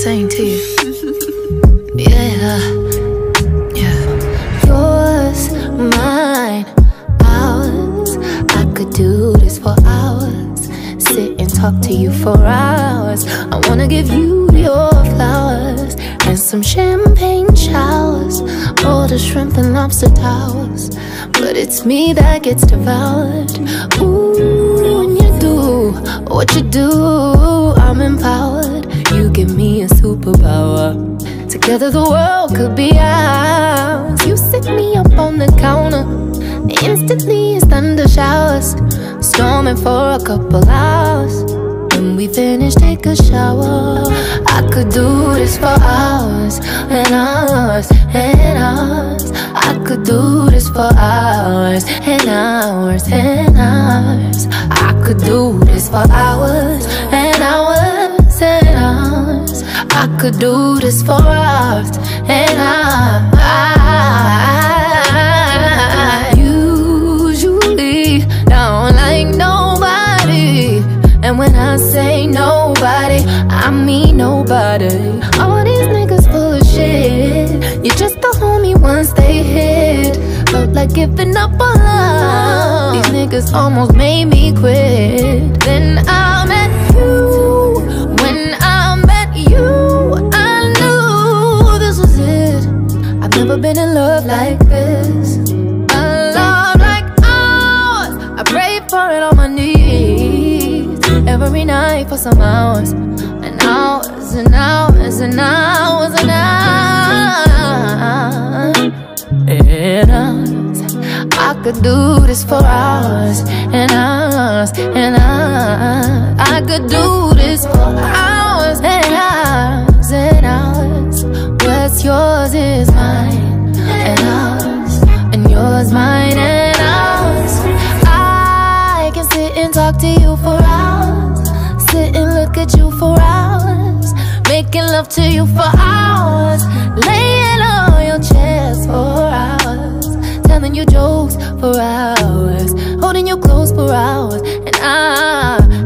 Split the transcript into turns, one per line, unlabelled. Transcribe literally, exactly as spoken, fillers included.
saying to you. Yeah, yeah. Yours, mine, ours. I could do this for hours. Sit and talk to you for hours. I wanna give you your flowers and some champagne showers, all the shrimp and lobster towers. But it's me that gets devoured. Ooh, when you do what you do, I'm empowered. You give me a superpower. Together the world could be ours. You sit me up on the counter, instantly it's thunder showers, storming for a couple hours. When we finish, take a shower. I could do this for hours and hours and hours. I could do this for hours and hours and hours. I could do this for hours and hours and hours. I could do this for hours and hours. Usually don't like nobody, and when I say nobody, I mean nobody. All these niggas full of shit. You're just a homie once they hit. Felt like giving up on love. These niggas almost made me quit. Then I met you. When I met you, I knew this was it. I've never been in love like this. A love like ours. I pray for it on my knees every night for some hours and hours and hours and hours and hours and hours. I could do this for hours and hours and hours. I could do this for hours and hours and hours. What's yours is mine and ours, and yours mine and ours. I can sit and talk to you for hours, sit and look at you for hours, making love to you for hours, laying on your chest for hours, telling you jokes for hours, holding you close for hours, and I